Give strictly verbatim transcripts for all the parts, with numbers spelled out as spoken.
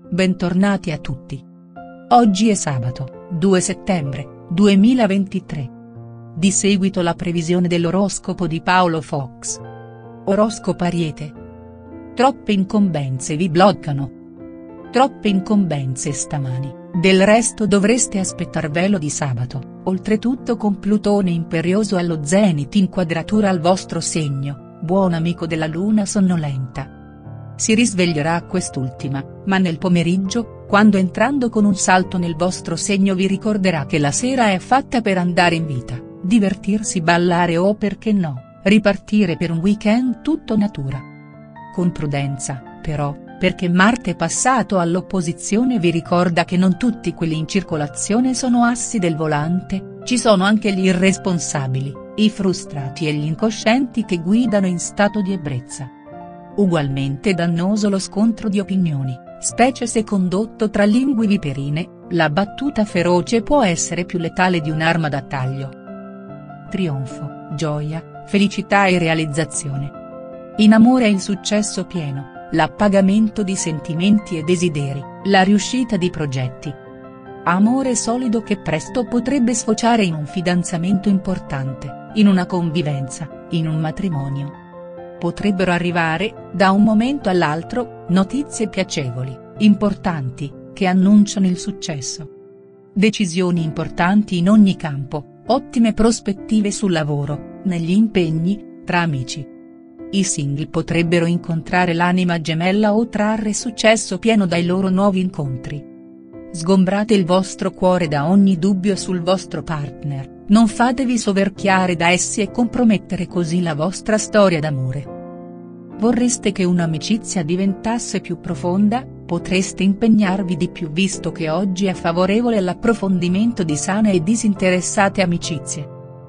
bentornati a tutti. Oggi è sabato, due settembre, duemilaventitré. Di seguito la previsione dell'oroscopo di Paolo Fox. Oroscopo Ariete. Troppe incombenze vi bloccano. Troppe incombenze stamani, del resto dovreste aspettarvelo di sabato, oltretutto con Plutone imperioso allo zenit in quadratura al vostro segno, buon amico della luna sonnolenta. Si risveglierà quest'ultima, ma nel pomeriggio, quando entrando con un salto nel vostro segno vi ricorderà che la sera è fatta per andare in vita, divertirsi, ballare o perché no, ripartire per un weekend tutto natura. Con prudenza, però, perché Marte passato all'opposizione vi ricorda che non tutti quelli in circolazione sono assi del volante, ci sono anche gli irresponsabili, i frustrati e gli incoscienti che guidano in stato di ebbrezza. Ugualmente dannoso lo scontro di opinioni, specie se condotto tra lingue viperine, la battuta feroce può essere più letale di un'arma da taglio. Trionfo, gioia, felicità e realizzazione. In amore il successo pieno, l'appagamento di sentimenti e desideri, la riuscita di progetti. Amore solido che presto potrebbe sfociare in un fidanzamento importante, in una convivenza, in un matrimonio. Potrebbero arrivare, da un momento all'altro, notizie piacevoli, importanti, che annunciano il successo. Decisioni importanti in ogni campo, ottime prospettive sul lavoro, negli impegni, tra amici. I single potrebbero incontrare l'anima gemella o trarre successo pieno dai loro nuovi incontri. Sgombrate il vostro cuore da ogni dubbio sul vostro partner. Non fatevi soverchiare da essi e compromettere così la vostra storia d'amore. Vorreste che un'amicizia diventasse più profonda, potreste impegnarvi di più visto che oggi è favorevole all'approfondimento di sane e disinteressate amicizie.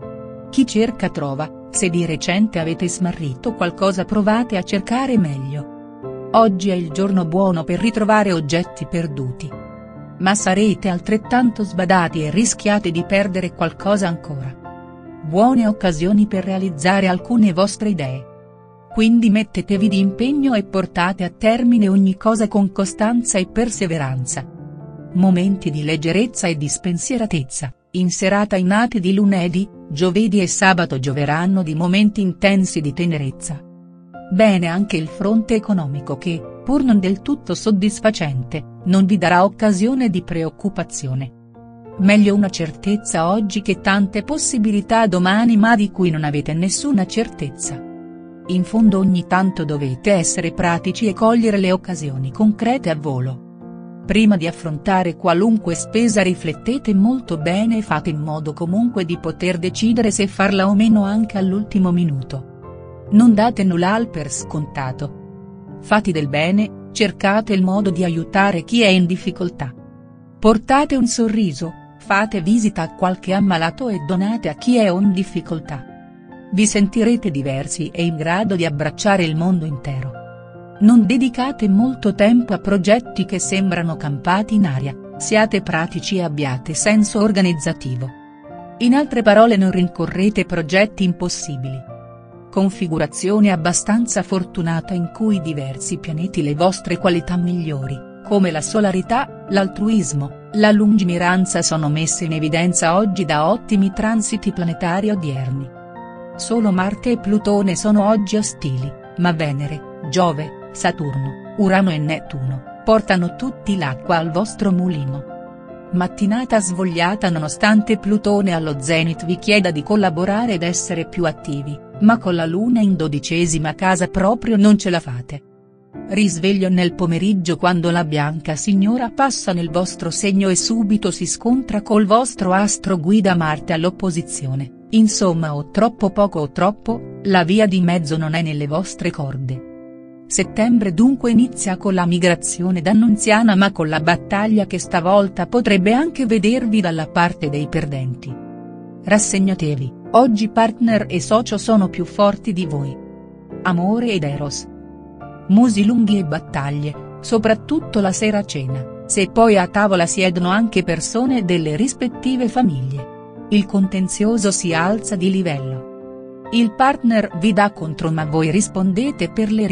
Chi cerca trova, se di recente avete smarrito qualcosa provate a cercare meglio. Oggi è il giorno buono per ritrovare oggetti perduti. Ma sarete altrettanto sbadati e rischiate di perdere qualcosa ancora. Buone occasioni per realizzare alcune vostre idee. Quindi mettetevi di impegno e portate a termine ogni cosa con costanza e perseveranza. Momenti di leggerezza e di spensieratezza, in serata i nati di lunedì, giovedì e sabato gioveranno di momenti intensi di tenerezza. Bene anche il fronte economico che, pur non del tutto soddisfacente, non vi darà occasione di preoccupazione. Meglio una certezza oggi che tante possibilità domani ma di cui non avete nessuna certezza. In fondo ogni tanto dovete essere pratici e cogliere le occasioni concrete a volo. Prima di affrontare qualunque spesa riflettete molto bene e fate in modo comunque di poter decidere se farla o meno anche all'ultimo minuto. Non date nulla per scontato. Fate del bene, cercate il modo di aiutare chi è in difficoltà. Portate un sorriso, fate visita a qualche ammalato e donate a chi è in difficoltà. Vi sentirete diversi e in grado di abbracciare il mondo intero. Non dedicate molto tempo a progetti che sembrano campati in aria, siate pratici e abbiate senso organizzativo. In altre parole non rincorrete progetti impossibili. Configurazione abbastanza fortunata in cui diversi pianeti le vostre qualità migliori, come la solarità, l'altruismo, la lungimiranza sono messe in evidenza oggi da ottimi transiti planetari odierni. Solo Marte e Plutone sono oggi ostili, ma Venere, Giove, Saturno, Urano e Nettuno, portano tutti l'acqua al vostro mulino. Mattinata svogliata nonostante Plutone allo zenit vi chieda di collaborare ed essere più attivi, ma con la luna in dodicesima casa proprio non ce la fate. Risveglio nel pomeriggio quando la bianca signora passa nel vostro segno e subito si scontra col vostro astro guida Marte all'opposizione, insomma o troppo poco o troppo, la via di mezzo non è nelle vostre corde. Settembre dunque inizia con la migrazione d'Annunziana ma con la battaglia che stavolta potrebbe anche vedervi dalla parte dei perdenti. Rassegnatevi, oggi partner e socio sono più forti di voi. Amore ed eros. Musi lunghi e battaglie, soprattutto la sera a cena, se poi a tavola siedono anche persone delle rispettive famiglie. Il contenzioso si alza di livello. Il partner vi dà contro ma voi rispondete per le rime,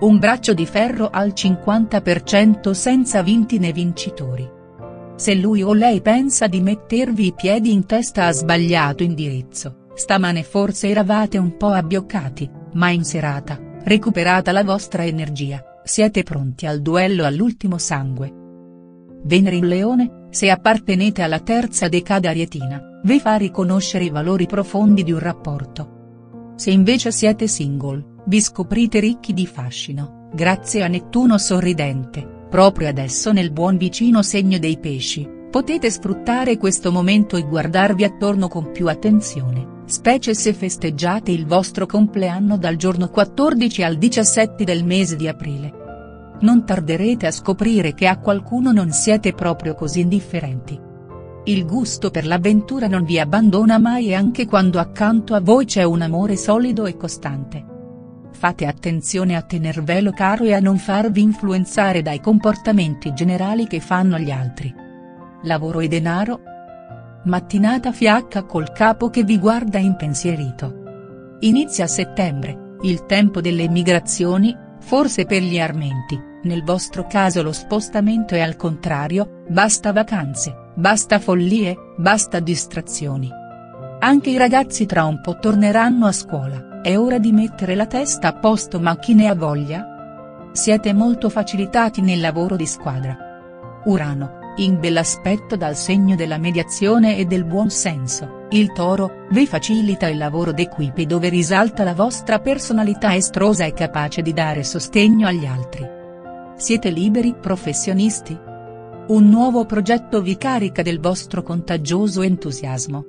Un braccio di ferro al cinquanta per cento senza vinti né vincitori. Se lui o lei pensa di mettervi i piedi in testa ha sbagliato indirizzo, stamane forse eravate un po' abbioccati, ma in serata, recuperata la vostra energia, siete pronti al duello all'ultimo sangue. Venere in Leone, se appartenete alla terza decada arietina, vi fa riconoscere i valori profondi di un rapporto. Se invece siete single, vi scoprite ricchi di fascino, grazie a Nettuno sorridente, proprio adesso nel buon vicino segno dei pesci, potete sfruttare questo momento e guardarvi attorno con più attenzione, specie se festeggiate il vostro compleanno dal giorno quattordici al diciassette del mese di aprile. Non tarderete a scoprire che a qualcuno non siete proprio così indifferenti. Il gusto per l'avventura non vi abbandona mai e anche quando accanto a voi c'è un amore solido e costante. Fate attenzione a tenervelo caro e a non farvi influenzare dai comportamenti generali che fanno gli altri. Lavoro e denaro? Mattinata fiacca col capo che vi guarda impensierito. Inizia settembre, il tempo delle migrazioni, forse per gli armenti, nel vostro caso lo spostamento è al contrario, basta vacanze, basta follie, basta distrazioni. Anche i ragazzi tra un po' torneranno a scuola, è ora di mettere la testa a posto ma chi ne ha voglia? Siete molto facilitati nel lavoro di squadra. Urano, in bell'aspetto dal segno della mediazione e del buon senso, il Toro, vi facilita il lavoro d'equipe dove risalta la vostra personalità estrosa e capace di dare sostegno agli altri. Siete liberi professionisti? Un nuovo progetto vi carica del vostro contagioso entusiasmo.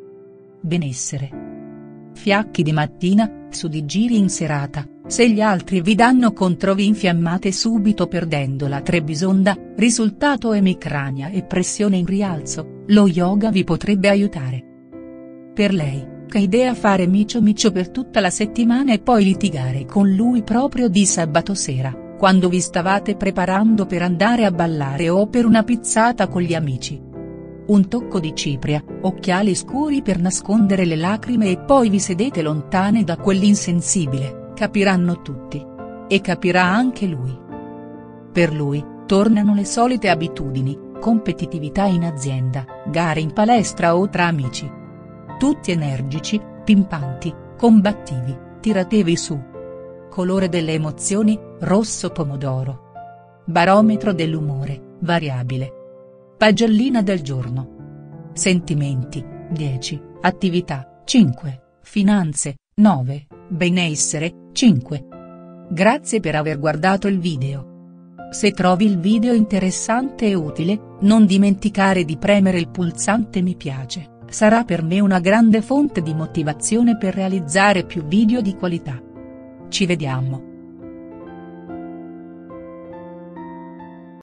Benessere. Fiacchi di mattina, su di giri in serata, se gli altri vi danno contro vi infiammate subito perdendo la Trebisonda, risultato emicrania e pressione in rialzo, lo yoga vi potrebbe aiutare. Per lei, che idea fare micio micio per tutta la settimana e poi litigare con lui proprio di sabato sera, quando vi stavate preparando per andare a ballare o per una pizzata con gli amici. Un tocco di cipria, occhiali scuri per nascondere le lacrime e poi vi sedete lontane da quell'insensibile, capiranno tutti. E capirà anche lui. Per lui, tornano le solite abitudini, competitività in azienda, gare in palestra o tra amici. Tutti energici, pimpanti, combattivi, tiratevi su. Colore delle emozioni, rosso pomodoro. Barometro dell'umore, variabile. Pagellina del giorno. Sentimenti, dieci, attività, cinque, finanze, nove, benessere, cinque. Grazie per aver guardato il video. Se trovi il video interessante e utile, non dimenticare di premere il pulsante mi piace, sarà per me una grande fonte di motivazione per realizzare più video di qualità. Ci vediamo.